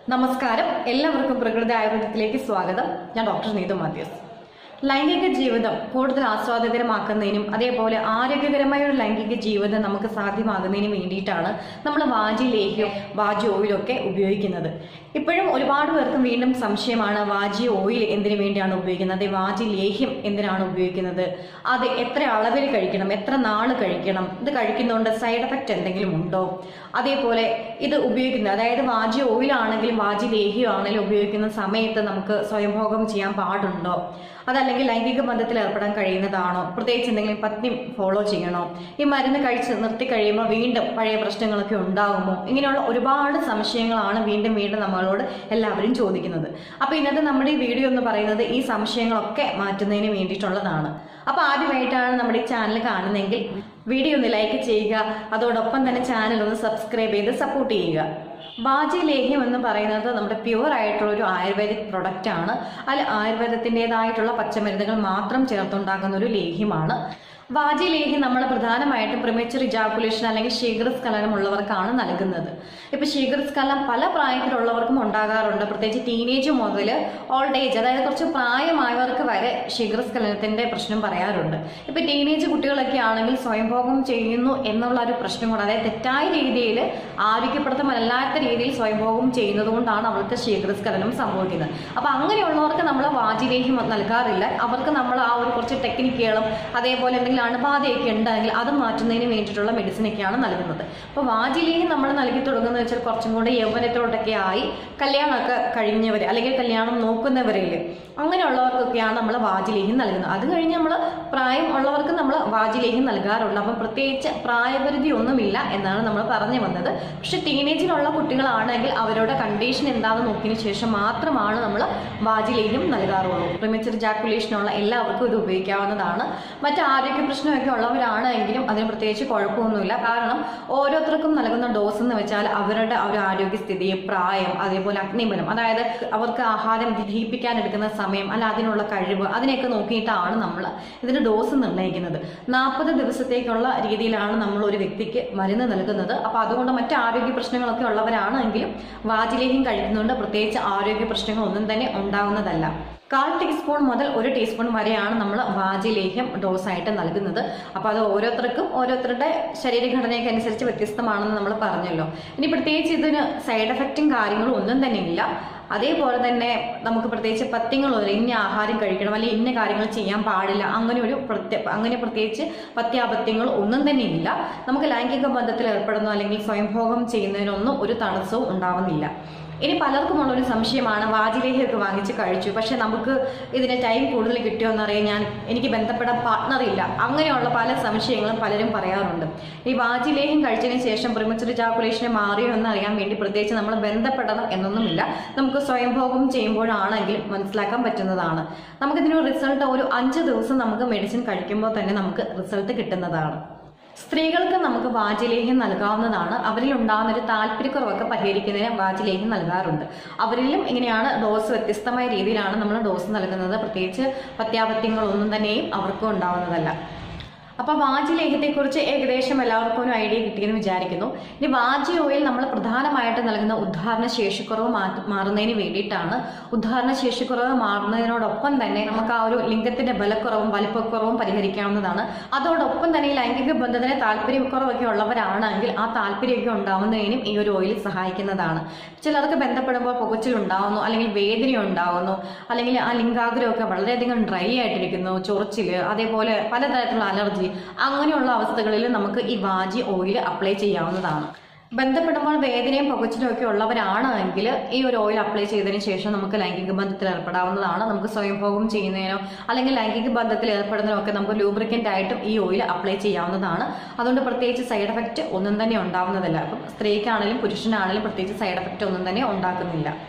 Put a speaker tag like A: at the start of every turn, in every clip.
A: നമസ്കാരം, എല്ലാവർക്കും പ്രകൃതി ആയുർവേദത്തിലേക്ക് സ്വാഗതം. ഞാൻ ഡോക്ടർ നീതു മാത്യൂസ്. ലൈംഗിക ജീവിതം കൂടുതൽ ആസ്വാദ്യകരമാക്കുന്നതിനും അതേപോലെ ആരോഗ്യകരമായ ഒരു ലൈംഗിക ജീവിതം നമുക്ക് സാധ്യമാകുന്നതിനും വേണ്ടിയിട്ടാണ് നമ്മൾ വാജി ലേഹ്യവും വാജി ഓയിലും ഒക്കെ ഉപയോഗിക്കുന്നത്. ഇപ്പോഴും ഒരുപാട് പേർക്കും വീണ്ടും സംശയമാണ്, വാജി ഓയിൽ എന്തിനു വേണ്ടിയാണ് ഉപയോഗിക്കുന്നത്, വാജി ലേഹ്യം എന്തിനാണ് ഉപയോഗിക്കുന്നത്, അത് എത്ര അളവിൽ കഴിക്കണം, എത്ര നാൾ കഴിക്കണം, ഇത് കഴിക്കുന്നതുകൊണ്ട് സൈഡ് എഫക്റ്റ് എന്തെങ്കിലും ഉണ്ടോ, അതേപോലെ ഇത് ഉപയോഗിക്കുന്നത് അതായത് വാജി ഓയിലാണെങ്കിലും വാജി ലേഹ്യം ആണെങ്കിലും ഉപയോഗിക്കുന്ന സമയത്ത് നമുക്ക് സ്വയംഭോഗം ചെയ്യാൻ പാടുണ്ടോ, അതല്ലെങ്കിൽ ലൈംഗിക ബന്ധത്തിൽ ഏർപ്പെടാൻ കഴിയുന്നതാണോ, പ്രത്യേകിച്ച് എന്തെങ്കിലും പത്നി ഫോളോ ചെയ്യണോ, ഈ മരുന്ന് കഴിച്ച് നിർത്തി കഴിയുമ്പോൾ വീണ്ടും പഴയ പ്രശ്നങ്ങളൊക്കെ ഉണ്ടാകുമോ, ഇങ്ങനെയുള്ള ഒരുപാട് സംശയങ്ങളാണ് വീണ്ടും വീണ്ടും നമ്മളോട് എല്ലാവരും ചോദിക്കുന്നത്. അപ്പൊ ഇന്നത്തെ നമ്മുടെ ഈ വീഡിയോ എന്ന് പറയുന്നത് ഈ സംശയങ്ങളൊക്കെ മാറ്റുന്നതിന് വേണ്ടിയിട്ടുള്ളതാണ്. അപ്പൊ ആദ്യമായിട്ടാണ് നമ്മുടെ ഈ ചാനൽ കാണുന്നതെങ്കിൽ വീഡിയോ ഒന്ന് ലൈക്ക് ചെയ്യുക, അതോടൊപ്പം തന്നെ ചാനൽ ഒന്ന് സബ്സ്ക്രൈബ് ചെയ്ത് സപ്പോർട്ട് ചെയ്യുക. വാജി ലേഹ്യം എന്ന് പറയുന്നത് നമ്മുടെ പ്യുവർ ആയിട്ടുള്ള ഒരു ആയുർവേദിക് പ്രൊഡക്റ്റ് ആണ്. അതിൽ ആയുർവേദത്തിൻ്റെതായിട്ടുള്ള പച്ചമരുന്നുകൾ മാത്രം ചേർത്തുണ്ടാക്കുന്ന ഒരു ലേഹ്യമാണ്. വാജി ലേഹ്യം നമ്മൾ പ്രധാനമായിട്ടും പ്രിമേച്ചർ ഇജാക്കുലേഷൻ അല്ലെങ്കിൽ ശീഘ്രസ്ഖലനം ഉള്ളവർക്കാണ് നൽകുന്നത്. ഇപ്പൊ ശീഘ്രസ്ഖലനം പല പ്രായത്തിലുള്ളവർക്കും ഉണ്ടാകാറുണ്ട്. പ്രത്യേകിച്ച് ടീനേജ് മുതൽ ഓൾഡ് ഏജ്, അതായത് കുറച്ച് പ്രായമായവർക്ക് വരെ ശീഘ്രസ്ഖലനത്തിന്റെ പ്രശ്നം പറയാറുണ്ട്. ഇപ്പൊ ടീനേജ് കുട്ടികളൊക്കെ ആണെങ്കിൽ സ്വയംഭോഗം ചെയ്യുന്നു എന്നുള്ള ഒരു പ്രശ്നം കൊണ്ട്, അതായത് തെറ്റായ രീതിയിൽ ആരോഗ്യപ്രദമല്ലാത്ത രീതിയിൽ സ്വയംഭോഗം ചെയ്യുന്നത് കൊണ്ടാണ് അവർക്ക് ശീഘ്രസ്ഖലനം സംഭവിക്കുന്നത്. അപ്പൊ അങ്ങനെയുള്ളവർക്ക് നമ്മൾ വാജി ലേഹ്യം നൽകാറില്ല. അവർക്ക് നമ്മൾ ആ ഒരു കുറച്ച് ടെക്നിക്കുകളും അതേപോലെ എന്തെങ്കിലും അണുബാധയൊക്കെ ഉണ്ടെങ്കിൽ അത് മാറ്റുന്നതിന് വേണ്ടിയിട്ടുള്ള മെഡിസിനൊക്കെയാണ് നൽകുന്നത്. അപ്പോൾ വാജി ലേഹ്യം നമ്മൾ നൽകി തുടങ്ങുന്നത് വെച്ചാൽ കുറച്ചും കൂടി യൗവനത്തോടൊക്കെ ആയി കല്യാണമൊക്കെ കഴിഞ്ഞവർ അല്ലെങ്കിൽ കല്യാണം നോക്കുന്നവരിൽ അങ്ങനെയുള്ളവർക്കൊക്കെയാണ് നമ്മൾ വാജി ലേഹ്യം നൽകുന്നത്. അത് കഴിഞ്ഞ് നമ്മൾ പ്രായം ഉള്ളവർക്ക് നമ്മൾ വാജി ലേഹ്യം നൽകാറുണ്ട്. അപ്പം പ്രത്യേകിച്ച് പ്രായപരിധി ഒന്നുമില്ല എന്നാണ് നമ്മൾ പറഞ്ഞു വന്നത്. പക്ഷെ ടീനേജിലുള്ള കുട്ടികളാണെങ്കിൽ അവരുടെ കണ്ടീഷൻ എന്താണെന്ന് നോക്കിയതിനു ശേഷം മാത്രമാണ് നമ്മൾ വാജി ലേഹ്യം നൽകാറുള്ളൂ. പ്രിമേച്ചർ ഇജാക്കുലേഷനുള്ള എല്ലാവർക്കും ഇത് ഉപയോഗിക്കാവുന്നതാണ്. മറ്റ് ആരോഗ്യ പ്രശ്നമൊക്കെ ഉള്ളവരാണെങ്കിലും അതിന് പ്രത്യേകിച്ച് കുഴപ്പമൊന്നുമില്ല. കാരണം ഓരോരുത്തർക്കും നൽകുന്ന ഡോസ് എന്ന് വെച്ചാൽ അവരുടെ ഒരു ആരോഗ്യസ്ഥിതി, പ്രായം, അതേപോലെ അഗ്നിബലം, അതായത് അവർക്ക് ആഹാരം ദഹിപ്പിക്കാൻ എടുക്കുന്ന സമയം അല്ല അതിനുള്ള കഴിവ്, അതിനെയൊക്കെ നോക്കിയിട്ടാണ് നമ്മൾ ഇതിന്റെ ഡോസ് നിർണ്ണയിക്കുന്നത്. 40 ദിവസത്തേക്കുള്ള രീതിയിലാണ് നമ്മൾ ഒരു വ്യക്തിക്ക് മരുന്ന് നൽകുന്നത്. അപ്പൊ അതുകൊണ്ട് മറ്റ് ആരോഗ്യ പ്രശ്നങ്ങളൊക്കെ ഉള്ളവരാണെങ്കിലും വാജി ലേഹ്യം കഴിക്കുന്നതുകൊണ്ട് പ്രത്യേകിച്ച് ആരോഗ്യ പ്രശ്നങ്ങൾ ഒന്നും തന്നെ ഉണ്ടാവുന്നതല്ല. 1/4 ടീസ്പൂൺ മുതൽ 1 ടീസ്പൂൺ വരെയാണ് നമ്മൾ വാജി ലേഹ്യം ഡോസായിട്ട് നൽകുന്നത്. അപ്പോൾ അത് ഓരോരുത്തർക്കും ഓരോരുത്തരുടെ ശരീരഘടനയ്ക്ക് അനുസരിച്ച് വ്യത്യസ്തമാണെന്ന് നമ്മൾ പറഞ്ഞല്ലോ. ഇനി പ്രത്യേകിച്ച് ഇതിന് സൈഡ് എഫക്റ്റും കാര്യങ്ങളും ഒന്നും തന്നെ ഇല്ല. അതേപോലെ തന്നെ നമുക്ക് പ്രത്യേകിച്ച് പഥ്യങ്ങളൊന്നും, ഇന്ന ആഹാരം കഴിക്കണം അല്ലെങ്കിൽ ഇന്ന കാര്യങ്ങൾ ചെയ്യാൻ പാടില്ല, അങ്ങനെ പ്രത്യേകിച്ച് പഥ്യാപഥ്യങ്ങൾ ഒന്നും തന്നെ ഇല്ല. നമുക്ക് ലൈംഗിക ബന്ധത്തിൽ ഏർപ്പെടുന്നു അല്ലെങ്കിൽ സ്വയംഭോഗം ചെയ്യുന്നതിനൊന്നും ഒരു തടസ്സവും ഉണ്ടാവുന്നില്ല. ഇനി പലർക്കുമുള്ള ഒരു സംശയമാണ്, വാജി ലേഹ്യമൊക്കെ വാങ്ങിച്ച് കഴിച്ചു, പക്ഷെ നമുക്ക് ഇതിന് ടൈം കൂടുതൽ കിട്ടിയോ എന്നറിയാൻ എനിക്ക് ബന്ധപ്പെടാൻ പാർട്ട്ണർ ഇല്ല, അങ്ങനെയുള്ള പല സംശയങ്ങളും പലരും പറയാറുണ്ട്. ഈ വാജി ലേഹ്യം കഴിച്ചതിന് ശേഷം പ്രിമേച്ചർ ഇജാക്കുലേഷന് മാറിയോ എന്ന് അറിയാൻ വേണ്ടി പ്രത്യേകിച്ച് നമ്മൾ ബന്ധപ്പെടണം എന്നൊന്നുമില്ല. നമുക്ക് സ്വയംഭോഗം ചെയ്യുമ്പോഴാണെങ്കിലും മനസ്സിലാക്കാൻ പറ്റുന്നതാണ്. നമുക്കിതിന് റിസൾട്ട് ഒരു 5 ദിവസം നമുക്ക് മെഡിസിൻ കഴിക്കുമ്പോൾ തന്നെ നമുക്ക് റിസൾട്ട് കിട്ടുന്നതാണ്. സ്ത്രീകൾക്ക് നമുക്ക് വാജി ലേഹ്യം നൽകാവുന്നതാണ്. അവരിൽ ഉണ്ടാകുന്ന ഒരു താല്പര്യക്കുറവൊക്കെ പരിഹരിക്കുന്നതിന് വാജി ലേഹ്യം നൽകാറുണ്ട്. അവരിലും ഇങ്ങനെയാണ് ഡോസ് വ്യത്യസ്തമായ രീതിയിലാണ് നമ്മൾ ഡോസ് നൽകുന്നത്. പ്രത്യേകിച്ച് പഥ്യാപഥ്യങ്ങളൊന്നും തന്നെയും അവർക്കും ഉണ്ടാവുന്നതല്ല. അപ്പൊ വാജി ലേഹ്യത്തെക്കുറിച്ച് ഏകദേശം എല്ലാവർക്കും ഒരു ഐഡിയ കിട്ടിയെന്ന് വിചാരിക്കുന്നു. ഇനി വാജി ഓയിൽ നമ്മൾ പ്രധാനമായിട്ട് നൽകുന്ന ഉദ്ധാരണ ശേഷിക്കുറവ് മാറുന്നതിന് വേണ്ടിയിട്ടാണ്. ഉദ്ധാരണ ശേഷിക്കുറവ് മാറുന്നതിനോടൊപ്പം തന്നെ നമുക്ക് ആ ഒരു ലിംഗത്തിന്റെ ബലക്കുറവും വലിപ്പക്കുറവും പരിഹരിക്കാവുന്നതാണ്. അതോടൊപ്പം തന്നെ ലൈംഗിക ബന്ധത്തിന് താല്പര്യക്കുറവൊക്കെ ഉള്ളവരാണെങ്കിൽ ആ താല്പര്യമൊക്കെ ഉണ്ടാവുന്നതിനും ഈ ഒരു ഓയിൽ സഹായിക്കുന്നതാണ്. ചിലർക്ക് ബന്ധപ്പെടുമ്പോൾ പുകച്ചിലുണ്ടാവുന്നു, അല്ലെങ്കിൽ വേദന ഉണ്ടാവുന്നു, അല്ലെങ്കിൽ ആ ലിംഗാഗ്രഹമൊക്കെ വളരെയധികം ഡ്രൈ ആയിട്ടിരിക്കുന്നു, ചൊറിച്ചില്, അതേപോലെ പലതരത്തിലുള്ള അലർജി, അങ്ങനെയുള്ള അവസ്ഥകളിൽ നമുക്ക് ഈ വാജി ഓയിൽ അപ്ലൈ ചെയ്യാവുന്നതാണ്. ബന്ധപ്പെടുമ്പോൾ വേദനയും പുകച്ചിലും ഒക്കെ ഉള്ളവരാണെങ്കിൽ ഈ ഒരു ഓയിൽ അപ്ലൈ ചെയ്തതിനു ശേഷം നമുക്ക് ലൈംഗിക ബന്ധത്തിൽ ഏർപ്പെടാവുന്നതാണ്. നമുക്ക് സ്വയംഭോഗം ചെയ്യുന്നതിനോ അല്ലെങ്കിൽ ലൈംഗിക ബന്ധത്തിൽ ഏർപ്പെടുന്നതിനോ ഒക്കെ നമുക്ക് ലൂബ്രിക്കൻ്റ് ആയിട്ടും ഈ ഓയിൽ അപ്ലൈ ചെയ്യാവുന്നതാണ്. അതുകൊണ്ട് പ്രത്യേകിച്ച് സൈഡ് എഫക്റ്റ് ഒന്നും തന്നെ ഉണ്ടാവുന്നതല്ല. അപ്പം സ്ത്രീക്കാണെങ്കിലും പുരുഷനാണെങ്കിലും പ്രത്യേകിച്ച് സൈഡ് എഫക്റ്റ് ഒന്നും തന്നെ ഉണ്ടാക്കുന്നില്ല.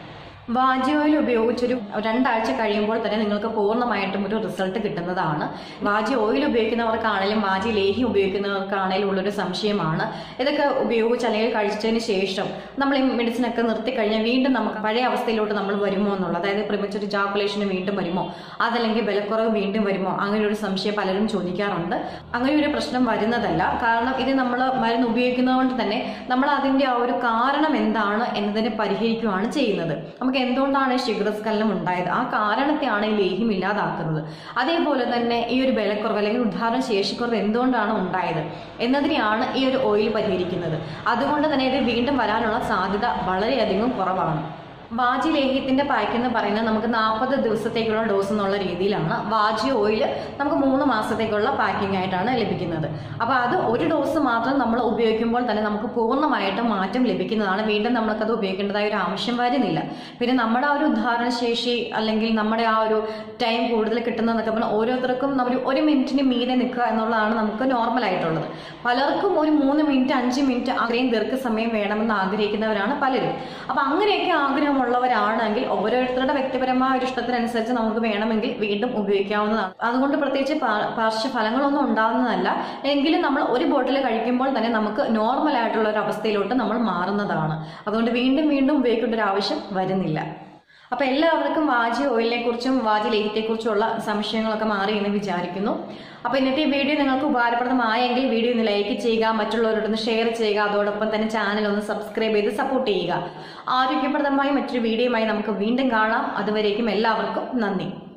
A: വാജി ഓയിൽ ഉപയോഗിച്ചൊരു 2 ആഴ്ച കഴിയുമ്പോൾ തന്നെ നിങ്ങൾക്ക് പൂർണ്ണമായിട്ടും ഒരു റിസൾട്ട് കിട്ടുന്നതാണ്. വാജി ഓയിൽ ഉപയോഗിക്കുന്നവർക്കാണെങ്കിലും വാജി ലേഹ്യം ഉപയോഗിക്കുന്നവർക്കാണെങ്കിലും ഉള്ളൊരു സംശയമാണ്, ഇതൊക്കെ ഉപയോഗിച്ച് അല്ലെങ്കിൽ കഴിച്ചതിന് ശേഷം നമ്മൾ ഈ മെഡിസിൻ ഒക്കെ നിർത്തി കഴിഞ്ഞാൽ വീണ്ടും നമുക്ക് പഴയ അവസ്ഥയിലോട്ട് നമ്മൾ വരുമോ എന്നുള്ളത്, അതായത് പ്രിമച്വർ ഇജാക്കുലേഷന് വീണ്ടും വരുമോ, അതല്ലെങ്കിൽ ബലക്കുറവ് വീണ്ടും വരുമോ, അങ്ങനെ ഒരു സംശയം പലരും ചോദിക്കാറുണ്ട്. അങ്ങനെ ഒരു പ്രശ്നം വരുന്നതല്ല. കാരണം ഇത് നമ്മൾ മരുന്ന് ഉപയോഗിക്കുന്നതുകൊണ്ട് തന്നെ നമ്മൾ അതിന്റെ ആ ഒരു കാരണം എന്താണ് എന്നതിനെ പരിഹരിക്കുകയാണ് ചെയ്യുന്നത്. നമുക്ക് എന്തുകൊണ്ടാണ് ശീഘ്രസ്ഖലനം ഉണ്ടായത്, ആ കാരണത്തെയാണ് ഈ ലേഹ്യം ഇല്ലാതാക്കുന്നത്. അതേപോലെ തന്നെ ഈ ഒരു ബലക്കുറവ് അല്ലെങ്കിൽ ഉദ്ധാരണ ശേഷിക്കുറവ് എന്തുകൊണ്ടാണ് ഉണ്ടായത് എന്നതിനെയാണ് ഈ ഒരു ഓയിൽ പരിഹരിക്കുന്നത്. അതുകൊണ്ട് തന്നെ ഇത് വീണ്ടും വരാനുള്ള സാധ്യത വളരെയധികം കുറവാണ്. വാജി ലേഹ്യത്തിന്റെ പാക്ക് എന്ന് പറയുന്നത് നമുക്ക് 40 ദിവസത്തേക്കുള്ള ഡോസ് എന്നുള്ള രീതിയിലാണ്. വാജി ഓയിൽ നമുക്ക് 3 മാസത്തേക്കുള്ള പാക്കിംഗ് ആയിട്ടാണ് ലഭിക്കുന്നത്. അപ്പൊ അത് ഒരു ഡോസ് മാത്രം നമ്മൾ ഉപയോഗിക്കുമ്പോൾ തന്നെ നമുക്ക് പൂർണ്ണമായിട്ട് മാറ്റം ലഭിക്കുന്നതാണ്. വീണ്ടും നമ്മൾക്കത് ഉപയോഗിക്കേണ്ടതായ ഒരു ആവശ്യം വരുന്നില്ല. പിന്നെ നമ്മുടെ ആ ഒരു ഉദ്ധാരണശേഷി അല്ലെങ്കിൽ നമ്മുടെ ആ ഒരു ടൈം കൂടുതൽ കിട്ടുന്നതെന്നൊക്കെ പറഞ്ഞാൽ ഓരോരുത്തർക്കും നമ്മൾ 1 മിനിറ്റിന് മീതെ നിൽക്കുക എന്നുള്ളതാണ് നമുക്ക് നോർമൽ ആയിട്ടുള്ളത്. പലർക്കും ഒരു 3 മിനിറ്റ് 5 മിനിറ്റ് അത്രയും ദീർഘസമയം വേണമെന്ന് ആഗ്രഹിക്കുന്നവരാണ് പലരും. അപ്പൊ അങ്ങനെയൊക്കെ ആഗ്രഹമുള്ളവരാണെങ്കിൽ ഓരോരുത്തരുടെ വ്യക്തിപരമായ ഒരു ഇഷ്ടത്തിനനുസരിച്ച് നമുക്ക് വേണമെങ്കിൽ വീണ്ടും ഉപയോഗിക്കാവുന്നതാണ്. അതുകൊണ്ട് പ്രത്യേകിച്ച് പാർശ്വഫലങ്ങളൊന്നും ഉണ്ടാകുന്നതല്ല. എങ്കിലും നമ്മൾ ഒരു ബോട്ടിൽ കഴിക്കുമ്പോൾ തന്നെ നമുക്ക് നോർമൽ ആയിട്ടുള്ള ഒരു അവസ്ഥയിലോട്ട് നമ്മൾ മാറുന്നതാണ്. അതുകൊണ്ട് വീണ്ടും വീണ്ടും ഉപയോഗിക്കേണ്ട ഒരു ആവശ്യം വരുന്നില്ല. അപ്പൊ എല്ലാവർക്കും വാജി ഓയിലിനെ കുറിച്ചും വാജി ലേഹ്യത്തെക്കുറിച്ചുള്ള സംശയങ്ങളൊക്കെ മാറി എന്ന് വിചാരിക്കുന്നു. അപ്പൊ ഇന്നത്തെ വീഡിയോ നിങ്ങൾക്ക് ഉപകാരപ്രദമായെങ്കിൽ വീഡിയോ ഒന്ന് ലൈക്ക് ചെയ്യുക, മറ്റുള്ളവരോടൊന്ന് ഷെയർ ചെയ്യുക, അതോടൊപ്പം തന്നെ ചാനൽ ഒന്ന് സബ്സ്ക്രൈബ് ചെയ്ത് സപ്പോർട്ട് ചെയ്യുക. ആരോഗ്യപ്രദമായ മറ്റൊരു വീഡിയോയുമായി നമുക്ക് വീണ്ടും കാണാം. അതുവരേക്കും എല്ലാവർക്കും നന്ദി.